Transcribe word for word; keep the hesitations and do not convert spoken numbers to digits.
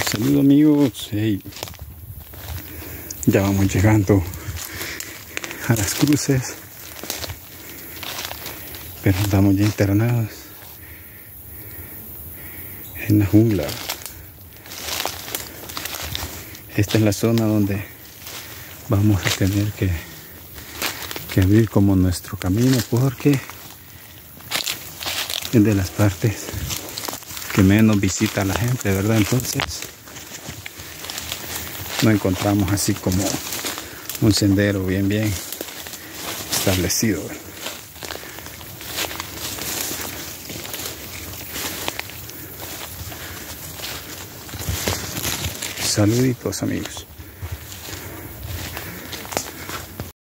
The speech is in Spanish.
Saludos amigos, hey, ya vamos llegando a las cruces, pero andamos ya internados en la jungla. Esta es la zona donde vamos a tener que, que abrir como nuestro camino, porque es de las partes que menos visita la gente, ¿verdad? Entonces no encontramos así como un sendero bien bien establecido, ¿verdad? Saluditos amigos.